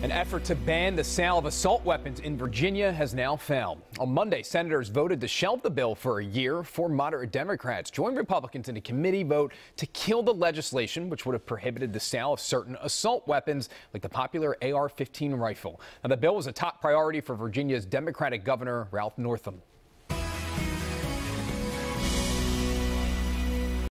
An effort to ban the sale of assault weapons in Virginia has now failed. On Monday, senators voted to shelve the bill for a year. Four moderate Democrats joined Republicans in a committee vote to kill the legislation, which would have prohibited the sale of certain assault weapons like the popular AR-15 rifle. Now, the bill was a top priority for Virginia's Democratic Governor Ralph Northam.